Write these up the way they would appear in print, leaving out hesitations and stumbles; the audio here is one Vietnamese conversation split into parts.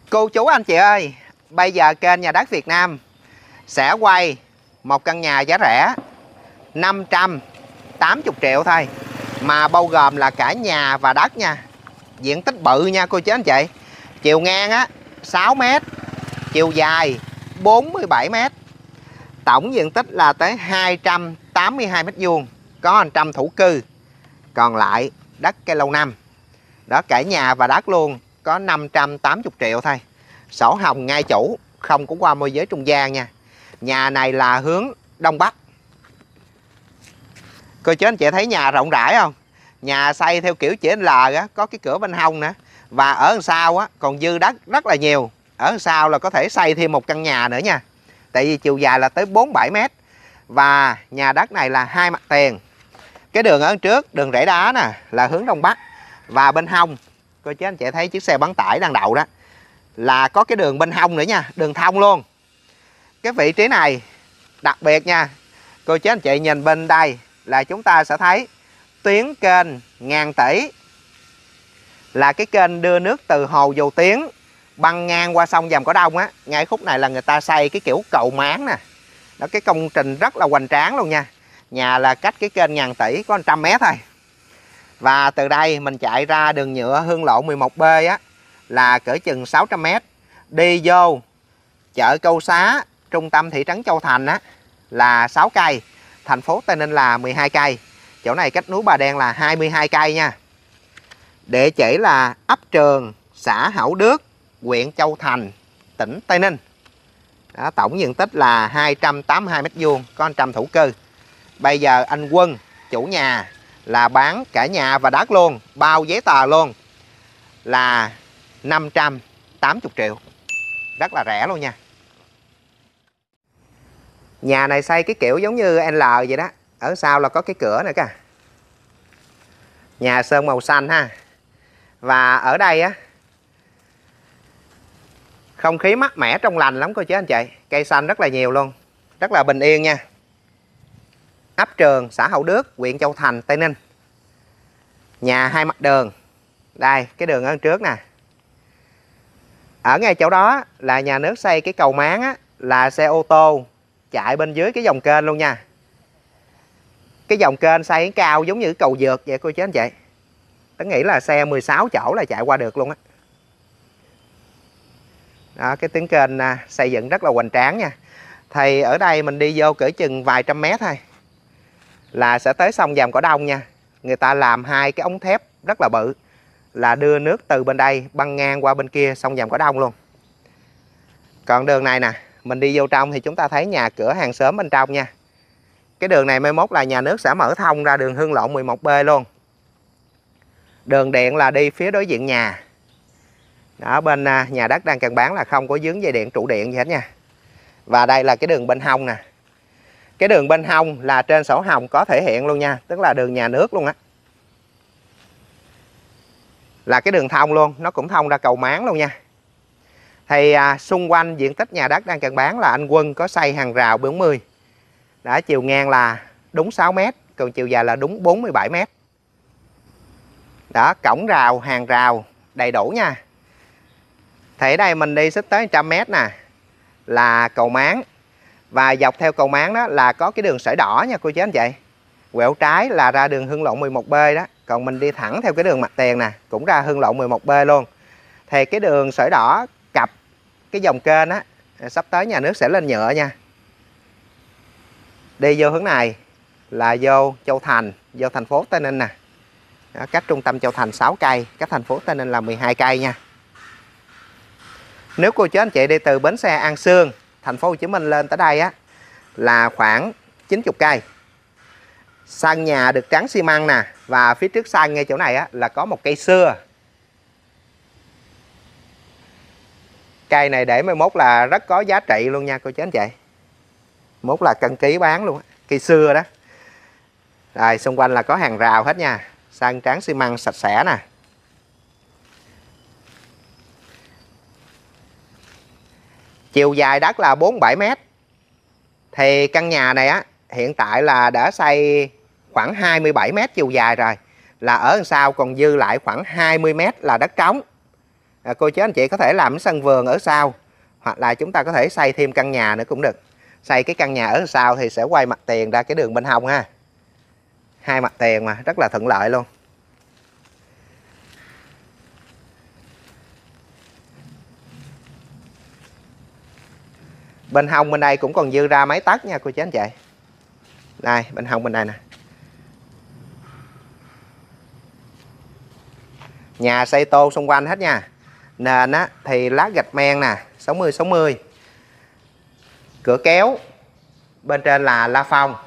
Cô chú anh chị ơi, bây giờ kênh Nhà Đất Việt Nam sẽ quay một căn nhà giá rẻ 580 triệu thôi, mà bao gồm là cả nhà và đất nha. Diện tích bự nha cô chú anh chị. Chiều ngang á 6 m, chiều dài 47 m. Tổng diện tích là tới 282 m², có 100 thổ cư, còn lại đất cây lâu năm. Đó, cả nhà và đất luôn, có 580 triệu thôi. Sổ hồng ngay chủ, không có qua môi giới trung gian nha. Nhà này là hướng Đông Bắc. Cô chú anh chị thấy nhà rộng rãi không? Nhà xây theo kiểu chữ L á, có cái cửa bên hông nữa. Và ở đằng sau á còn dư đất rất là nhiều. Ở đằng sau là có thể xây thêm một căn nhà nữa nha. Tại vì chiều dài là tới 47 m. Và nhà đất này là hai mặt tiền. Cái đường ở trước, đường rẽ đá nè, là hướng Đông Bắc. Và bên hông, cô chú anh chị thấy chiếc xe bán tải đang đậu đó, là có cái đường bên hông nữa nha, đường thông luôn. Cái vị trí này đặc biệt nha. Cô chú anh chị nhìn bên đây là chúng ta sẽ thấy tuyến kênh Ngàn Tỷ, là cái kênh đưa nước từ hồ Dầu Tiếng băng ngang qua sông Vàm Cỏ Đông á. Ngay khúc này là người ta xây cái kiểu cầu máng nè. Đó, cái công trình rất là hoành tráng luôn nha. Nhà là cách cái kênh Ngàn Tỷ có 100 m thôi. Và từ đây mình chạy ra đường nhựa Hương Lộ 11B á, là cỡ chừng 600 m. Đi vô chợ Câu Xá, trung tâm thị trấn Châu Thành á, là 6 cây. Thành phố Tây Ninh là 12 cây. Chỗ này cách núi Bà Đen là 22 cây nha. Địa chỉ là ấp Trường, xã Hảo Đức, huyện Châu Thành, tỉnh Tây Ninh. Đó, tổng diện tích là 282 m², có 100 thổ cư. Bây giờ anh Quân, chủ nhà, là bán cả nhà và đất luôn, bao giấy tờ luôn, là 580 triệu. Rất là rẻ luôn nha. Nhà này xây cái kiểu giống như L vậy đó. Ở sau là có cái cửa nữa kìa. Nhà sơn màu xanh ha. Và ở đây á, không khí mát mẻ trong lành lắm cô chú anh chị. Cây xanh rất là nhiều luôn, rất là bình yên nha. Ấp Trường, xã Hậu Đức, huyện Châu Thành, Tây Ninh. Nhà hai mặt đường. Đây, cái đường ở trước nè. Ở ngay chỗ đó là nhà nước xây cái cầu máng á, là xe ô tô chạy bên dưới cái dòng kênh luôn nha. Cái dòng kênh xây cao giống như cầu vượt vậy cô chú anh chị. Tớ nghĩ là xe 16 chỗ là chạy qua được luôn á. Đó, cái tuyến kênh xây dựng rất là hoành tráng nha. Thì ở đây mình đi vô cỡ chừng vài trăm mét thôi là sẽ tới sông Vàm Cỏ Đông nha. Người ta làm hai cái ống thép rất là bự, là đưa nước từ bên đây băng ngang qua bên kia sông Vàm Cỏ Đông luôn. Còn đường này nè, mình đi vô trong thì chúng ta thấy nhà cửa hàng xóm bên trong nha. Cái đường này mai mốt là nhà nước sẽ mở thông ra đường Hương Lộ 11B luôn. Đường điện là đi phía đối diện nhà. Đó, bên nhà đất đang cần bán là không có dướng dây điện trụ điện gì hết nha. Và đây là cái đường bên hông nè. Cái đường bên hông là trên sổ hồng có thể hiện luôn nha, tức là đường nhà nước luôn á. Là cái đường thông luôn, nó cũng thông ra cầu máng luôn nha. Thì xung quanh diện tích nhà đất đang cần bán là anh Quân có xây hàng rào 40. Đã chiều ngang là đúng 6 m, còn chiều dài là đúng 47 m. Đó, cổng rào, hàng rào đầy đủ nha. Thì ở đây mình đi xích tới 100 m nè, là cầu máng. Và dọc theo cầu máng đó là có cái đường sỏi đỏ nha cô chú anh chị. Quẹo trái là ra đường Hương Lộ 11B đó. Còn mình đi thẳng theo cái đường mặt tiền nè, cũng ra Hương Lộ 11B luôn. Thì cái đường sỏi đỏ cặp cái dòng kênh á, sắp tới nhà nước sẽ lên nhựa nha. Đi vô hướng này là vô Châu Thành, vô thành phố Tây Ninh nè. Đó, cách trung tâm Châu Thành 6 cây, cách thành phố Tây Ninh là 12 cây nha. Nếu cô chú anh chị đi từ bến xe An Sương, thành phố Hồ Chí Minh lên tới đây á, là khoảng 90 cây. Sân nhà được trắng xi măng nè. Và phía trước sân ngay chỗ này á, là có một cây sưa. Cây này để mai mốt là rất có giá trị luôn nha cô chú anh chị. Mốt là cân ký bán luôn á. Cây sưa đó. Rồi xung quanh là có hàng rào hết nha. Sân trắng xi măng sạch sẽ nè. Chiều dài đất là 47 m. Thì căn nhà này á, hiện tại là đã xây khoảng 27 m chiều dài rồi. Là ở đằng sau còn dư lại khoảng 20 m là đất trống. Cô chú anh chị có thể làm sân vườn ở sau, hoặc là chúng ta có thể xây thêm căn nhà nữa cũng được. Xây cái căn nhà ở sau thì sẽ quay mặt tiền ra cái đường bên hông ha. Hai mặt tiền mà rất là thuận lợi luôn. Bên hông bên đây cũng còn dư ra mấy tấc nha cô chú anh chị. Đây, bên hông bên đây nè. Nhà xây tô xung quanh hết nha. Nền á thì lát gạch men nè, 60-60. Cửa kéo bên trên là la phong.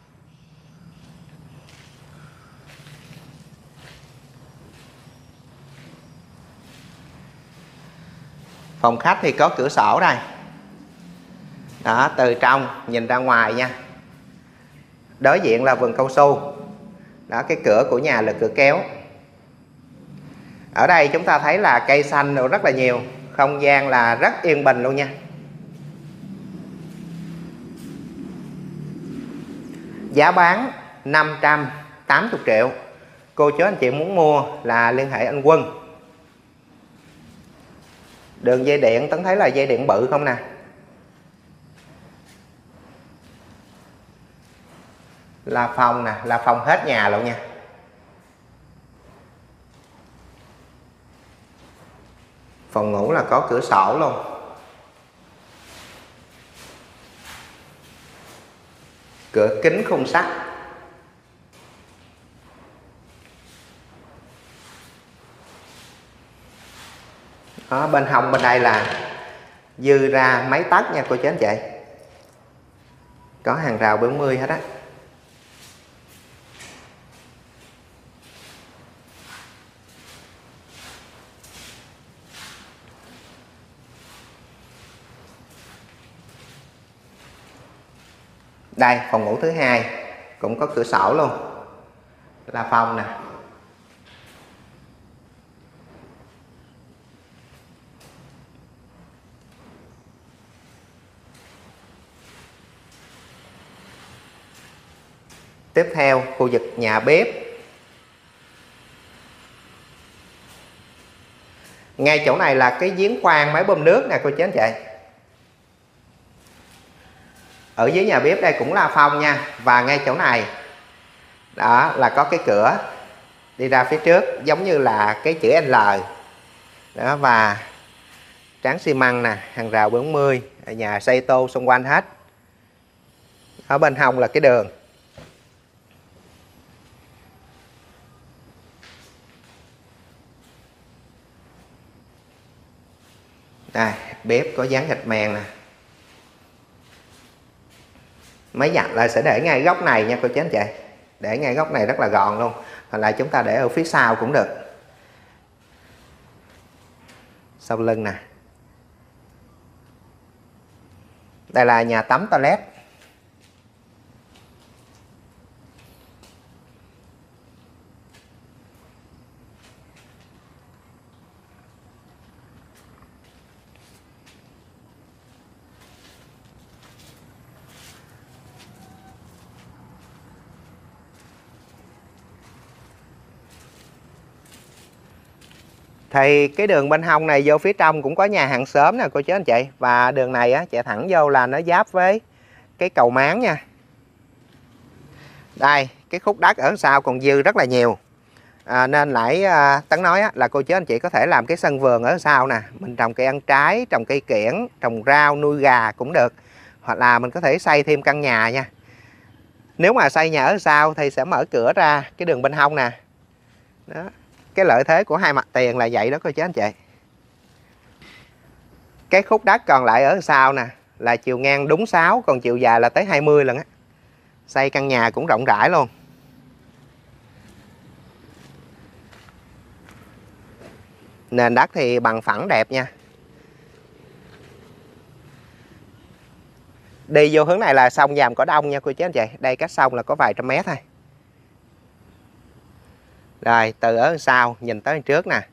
Phòng khách thì có cửa sổ đây. Đó, từ trong nhìn ra ngoài nha. Đối diện là vườn cao su. Đó, cái cửa của nhà là cửa kéo. Ở đây chúng ta thấy là cây xanh rất là nhiều. Không gian là rất yên bình luôn nha. Giá bán 580 triệu. Cô chú anh chị muốn mua là liên hệ anh Quân. Đường dây điện Tấn thấy là dây điện bự không nè. La phong nè, la phong hết nhà luôn nha. Phòng ngủ là có cửa sổ luôn. Cửa kính khung sắt. Đó, bên hông bên đây là dư ra mấy tấc nha cô chú anh chị. Có hàng rào 40 hết á. Đây, phòng ngủ thứ hai cũng có cửa sổ luôn. La phong nè. Tiếp theo khu vực nhà bếp. Ngay chỗ này là cái giếng khoan máy bơm nước nè cô chú anh chị. Ở dưới nhà bếp đây cũng là phong nha. Và ngay chỗ này đó là có cái cửa đi ra phía trước giống như là cái chữ L đó, và tráng xi măng nè, hàng rào 40, nhà xây tô xung quanh hết. Ở bên hông là cái đường. Đây, bếp có dán gạch men nè. Máy giặt là sẽ để ngay góc này nha cô chú anh chị. Để ngay góc này rất là gọn luôn. Hoặc là chúng ta để ở phía sau cũng được. Sau lưng nè. Đây là nhà tắm toilet. Thì cái đường bên hông này vô phía trong cũng có nhà hàng xóm nè cô chú anh chị. Và đường này á, chạy thẳng vô là nó giáp với cái cầu máng nha. Đây, cái khúc đất ở sau còn dư rất là nhiều. Nên nãy Tấn nói á, là cô chú anh chị có thể làm cái sân vườn ở sau nè. Mình trồng cây ăn trái, trồng cây kiểng, trồng rau, nuôi gà cũng được. Hoặc là mình có thể xây thêm căn nhà nha. Nếu mà xây nhà ở sau thì sẽ mở cửa ra cái đường bên hông nè. Đó. Cái lợi thế của hai mặt tiền là vậy đó cô chú anh chị. Cái khúc đất còn lại ở sau nè là chiều ngang đúng 6, còn chiều dài là tới 20 lần á. Xây căn nhà cũng rộng rãi luôn. Nền đất thì bằng phẳng đẹp nha. Đi vô hướng này là sông Vàm Cỏ Đông nha cô chú anh chị. Đây cách sông là có vài trăm mét thôi. Rồi từ ở sau nhìn tới trước nè.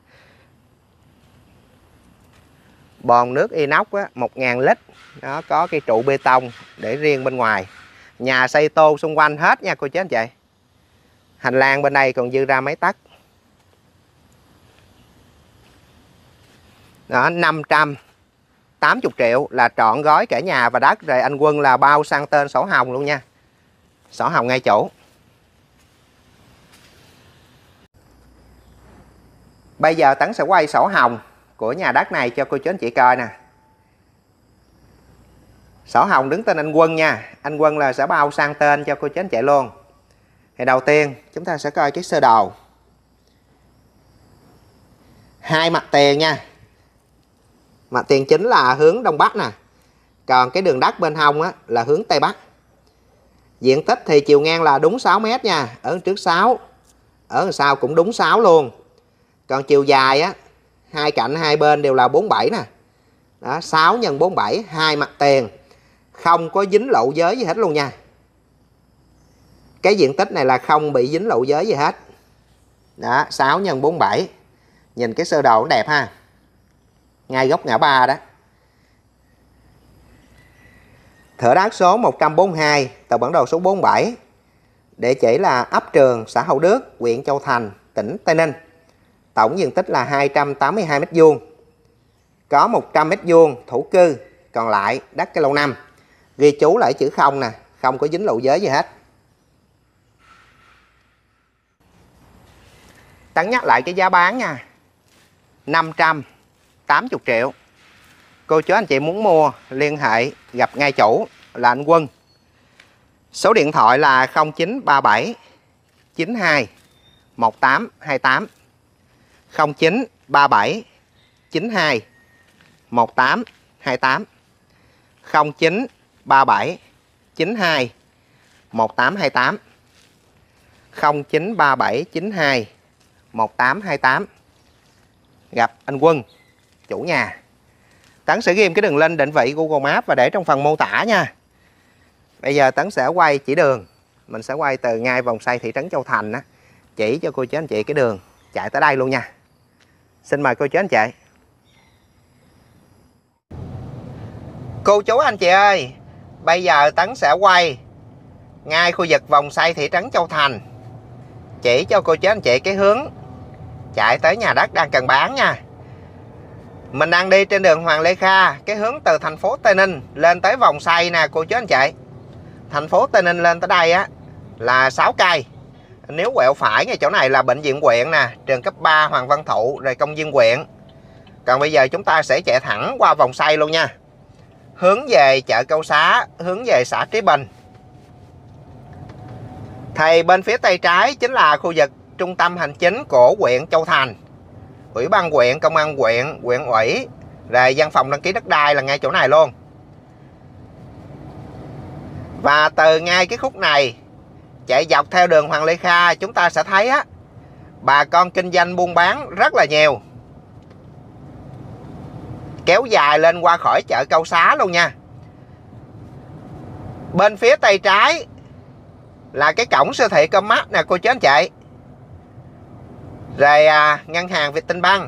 Bồn nước inox á, 1000 lít. Đó, có cái trụ bê tông để riêng bên ngoài. Nhà xây tô xung quanh hết nha cô chú anh chị. Hành lang bên đây còn dư ra mấy tấc. Đó, 580 triệu là trọn gói cả nhà và đất. Rồi anh Quân là bao sang tên sổ hồng luôn nha. Sổ hồng ngay chủ. Bây giờ Tấn sẽ quay sổ hồng của nhà đất này cho cô chú anh chị coi nè. Sổ hồng đứng tên anh Quân nha. Anh Quân là sẽ bao sang tên cho cô chú anh chị luôn. Thì đầu tiên chúng ta sẽ coi cái sơ đồ. Hai mặt tiền nha. Mặt tiền chính là hướng Đông Bắc nè. Còn cái đường đất bên hông á, là hướng Tây Bắc. Diện tích thì chiều ngang là đúng 6 m nha. Ở trước 6. Ở sau cũng đúng 6 luôn. Còn chiều dài á, hai cạnh hai bên đều là 47 nè. Đó, 6 x 47, hai mặt tiền. Không có dính lậu giới gì hết luôn nha. Cái diện tích này là không bị dính lậu giới gì hết. Đó, 6 x 47. Nhìn cái sơ đồ nó đẹp ha. Ngay góc ngã ba đó. Thửa đất số 142, tờ bản đồ số 47. Địa chỉ là ấp Trường, xã Hậu Đức, huyện Châu Thành, tỉnh Tây Ninh. Tổng diện tích là 282 m². Có 100 m² thổ cư, còn lại đất cây lâu năm. Ghi chú lại chữ không nè, không có dính lậu giới gì hết. Tấn nhắc lại cái giá bán nha. 580 triệu. Cô chú anh chị muốn mua liên hệ gặp ngay chủ là anh Quân. Số điện thoại là 0937 92 1828. 0937 92 1828. 0937 92 1828. 0937 92 1828. Gặp anh Quân, chủ nhà. Tấn sẽ ghim cái đường link định vị Google Maps và để trong phần mô tả nha. Bây giờ Tấn sẽ quay chỉ đường. Mình sẽ quay từ ngay vòng xoay thị trấn Châu Thành á, chỉ cho cô chú anh chị cái đường chạy tới đây luôn nha. Xin mời cô chú anh chị. Cô chú anh chị ơi, bây giờ Tấn sẽ quay ngay khu vực vòng xoay thị trấn Châu Thành, chỉ cho cô chú anh chị cái hướng chạy tới nhà đất đang cần bán nha. Mình đang đi trên đường Hoàng Lê Kha, cái hướng từ thành phố Tây Ninh lên tới vòng xoay nè cô chú anh chị. Thành phố Tây Ninh lên tới đây á là 6 cây. Nếu quẹo phải ngay chỗ này là bệnh viện huyện nè, trường cấp 3 Hoàng Văn Thụ, rồi công viên huyện. Còn bây giờ chúng ta sẽ chạy thẳng qua vòng xoay luôn nha. Hướng về chợ Câu Xá, hướng về xã Trí Bình. Thì bên phía tay trái chính là khu vực trung tâm hành chính của huyện Châu Thành. Ủy ban huyện, công an huyện, huyện ủy, rồi văn phòng đăng ký đất đai là ngay chỗ này luôn. Và từ ngay cái khúc này chạy dọc theo đường Hoàng Lê Kha, chúng ta sẽ thấy á, bà con kinh doanh buôn bán rất là nhiều, kéo dài lên qua khỏi chợ Câu Xá luôn nha. Bên phía tay trái là cái cổng siêu thị Comac nè cô chú anh chị. Rồi ngân hàng Vietinbank.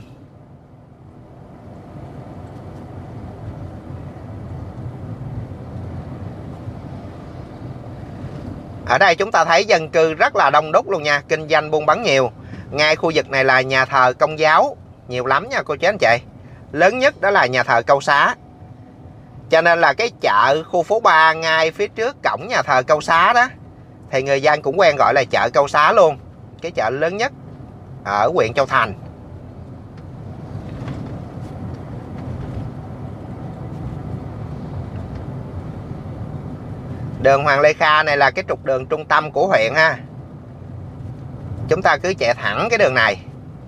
Ở đây chúng ta thấy dân cư rất là đông đúc luôn nha, kinh doanh buôn bán nhiều. Ngay khu vực này là nhà thờ Công giáo nhiều lắm nha cô chú anh chị. Lớn nhất đó là nhà thờ Câu Xá. Cho nên là cái chợ khu phố 3 ngay phía trước cổng nhà thờ Câu Xá đó, thì người dân cũng quen gọi là chợ Câu Xá luôn. Cái chợ lớn nhất ở huyện Châu Thành. Đường Hoàng Lê Kha này là cái trục đường trung tâm của huyện ha. Chúng ta cứ chạy thẳng cái đường này.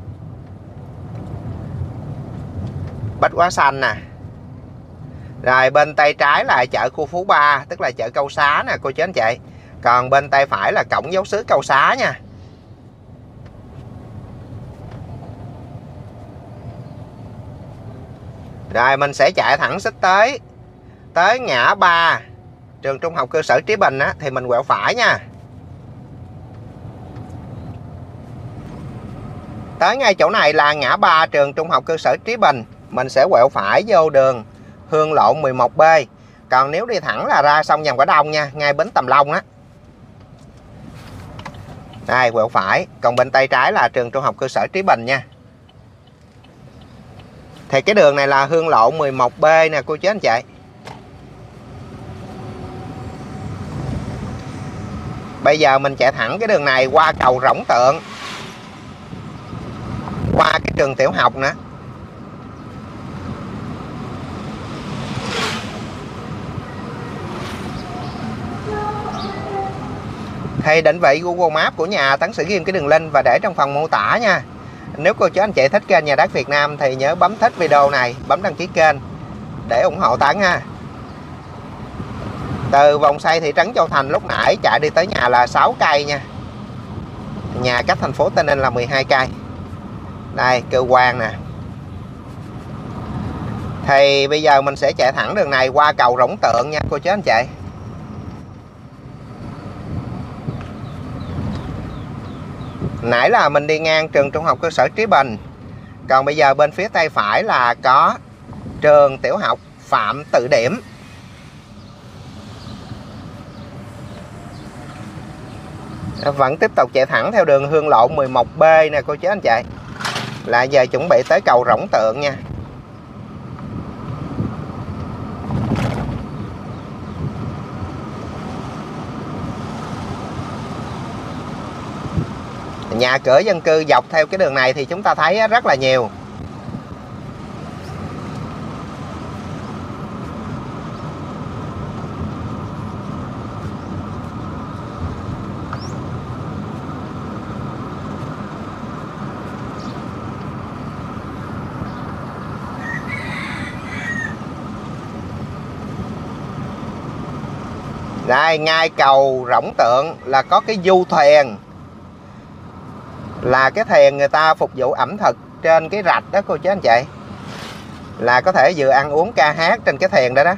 Bách Hóa Xanh nè. Rồi bên tay trái là chợ khu phố 3, tức là chợ Câu Xá nè cô chú anh chị. Còn bên tay phải là cổng giáo xứ Câu Xá nha. Rồi mình sẽ chạy thẳng xích tới ngã ba trường trung học cơ sở Trí Bình á, thì mình quẹo phải nha. Tới ngay chỗ này là ngã ba trường trung học cơ sở Trí Bình, mình sẽ quẹo phải vô đường Hương Lộ 11B. Còn nếu đi thẳng là ra sông Vàm Cỏ Đông nha, ngay bến Tầm Long á. Đây quẹo phải, còn bên tay trái là trường trung học cơ sở Trí Bình nha. Thì cái đường này là Hương Lộ 11B nè cô chú anh chị. Bây giờ mình chạy thẳng cái đường này qua cầu Rỗng Tượng, qua cái trường tiểu học nữa. Thì định vị Google Maps của nhà Tấn sẽ ghim cái đường link và để trong phần mô tả nha. Nếu cô chú anh chị thích kênh Nhà Đất Việt Nam thì nhớ bấm thích video này, bấm đăng ký kênh để ủng hộ Tấn ha. Từ vòng xoay thị trấn Châu Thành lúc nãy chạy đi tới nhà là 6 cây nha. Nhà cách thành phố Tây Ninh là 12 cây. Đây cơ quan nè. Thì bây giờ mình sẽ chạy thẳng đường này qua cầu Rỗng Tượng nha cô chú anh chị. Nãy là mình đi ngang trường trung học cơ sở Trí Bình. Còn bây giờ bên phía tay phải là có trường tiểu học Phạm Tự Điểm. Vẫn tiếp tục chạy thẳng theo đường Hương Lộ 11B nè cô chú anh chị. Là giờ chuẩn bị tới cầu Rỗng Tượng nha. Nhà cửa dân cư dọc theo cái đường này thì chúng ta thấy rất là nhiều. Đây, ngay cầu Rỗng Tượng là có cái du thuyền. Là cái thuyền người ta phục vụ ẩm thực trên cái rạch đó cô chú anh chị. Là có thể vừa ăn uống ca hát trên cái thuyền đó đó.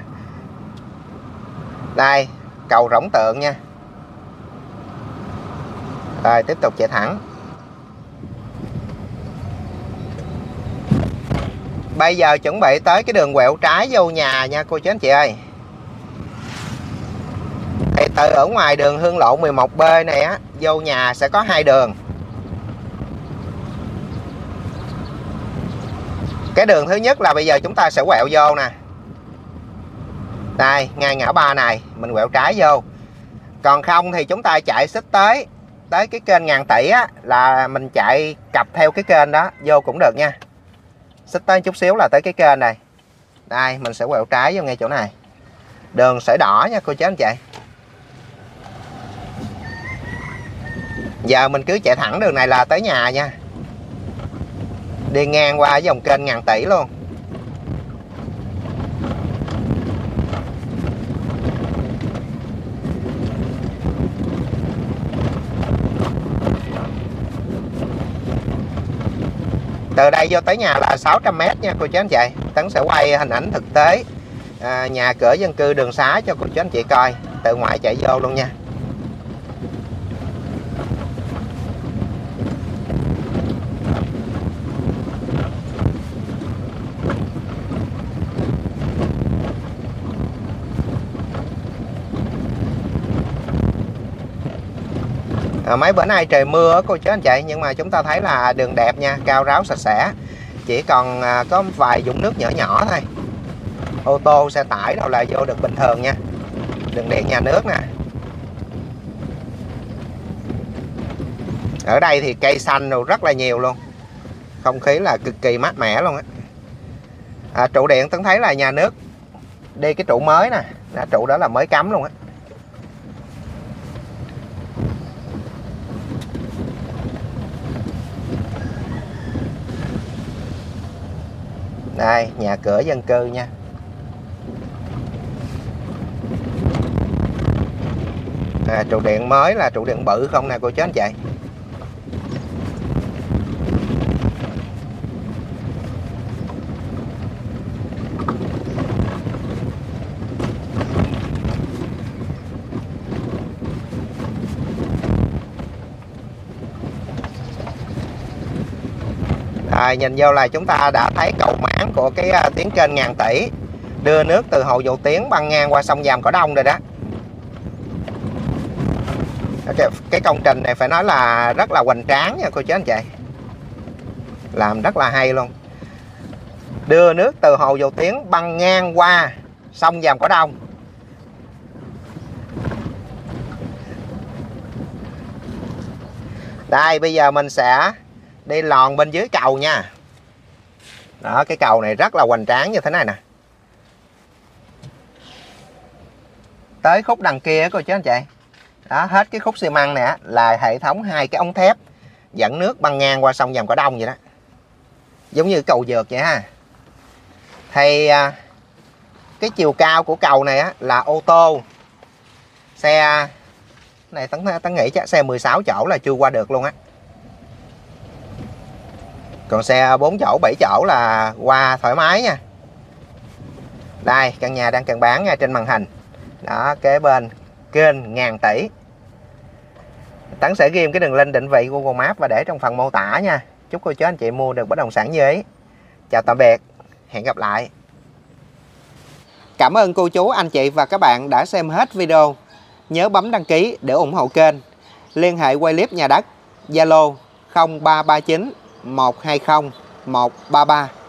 Đây, cầu Rỗng Tượng nha. Rồi tiếp tục chạy thẳng. Bây giờ chuẩn bị tới cái đường quẹo trái vô nhà nha cô chú anh chị ơi. Thì từ ở ngoài đường Hương Lộ 11B này á, vô nhà sẽ có 2 đường. Cái đường thứ nhất là bây giờ chúng ta sẽ quẹo vô nè. Đây, ngay ngã ba này mình quẹo trái vô. Còn không thì chúng ta chạy xích tới cái kênh Ngàn Tỷ á, là mình chạy cặp theo cái kênh đó vô cũng được nha. Xích tới chút xíu là tới cái kênh này. Đây, mình sẽ quẹo trái vô ngay chỗ này. Đường sỏi đỏ nha cô chú anh chị. Giờ mình cứ chạy thẳng đường này là tới nhà nha. Đi ngang qua dòng kênh Ngàn Tỷ luôn. Từ đây vô tới nhà là 600m nha cô chú anh chị. Tấn sẽ quay hình ảnh thực tế nhà cửa dân cư đường xá cho cô chú anh chị coi. Từ ngoài chạy vô luôn nha. Mấy bữa nay trời mưa cô chú anh chị, nhưng mà chúng ta thấy là đường đẹp nha, cao ráo sạch sẽ. Chỉ còn có vài vũng nước nhỏ nhỏ thôi. Ô tô, xe tải đâu là vô được bình thường nha. Đường điện nhà nước nè. Ở đây thì cây xanh rồi rất là nhiều luôn. Không khí là cực kỳ mát mẻ luôn á. Trụ điện Tấn thấy là nhà nước đi cái trụ mới nè. Trụ đó là mới cắm luôn á. Đây, nhà cửa dân cư nha. Trụ điện mới là trụ điện bự không nè cô chú anh chị. Nhìn vô là chúng ta đã thấy cầu máng của cái tuyến kênh Ngàn Tỷ đưa nước từ hồ Dầu Tiếng băng ngang qua sông Vàm Cỏ Đông rồi đó. Cái công trình này phải nói là rất là hoành tráng nha cô chú anh chị. Làm rất là hay luôn. đưa nước từ hồ Dầu Tiếng băng ngang qua sông Vàm Cỏ Đông. Đây, bây giờ mình sẽ đi lòn bên dưới cầu nha. Đó, cái cầu này rất là hoành tráng như thế này nè. Tới khúc đằng kia cô chú anh chị. Đó, hết cái khúc xi măng này là hệ thống 2 cái ống thép dẫn nước băng ngang qua sông Vàm Cỏ Đông vậy đó. Giống như cầu vượt vậy ha. Thì cái chiều cao của cầu này là ô tô xe này tấn nghĩ chắc xe 16 chỗ là chưa qua được luôn á. Còn xe 4 chỗ 7 chỗ là qua thoải mái nha. Đây, căn nhà đang cần bán nha, trên màn hình. Đó, kế bên kênh ngàn tỷ. Tấn sẽ ghi cái đường link định vị Google Maps và để trong phần mô tả nha. Chúc cô chú anh chị mua được bất động sản như ý. Chào tạm biệt, hẹn gặp lại. Cảm ơn cô chú anh chị và các bạn đã xem hết video. Nhớ bấm đăng ký để ủng hộ kênh. Liên hệ quay clip nhà đất Zalo 0339 120 133.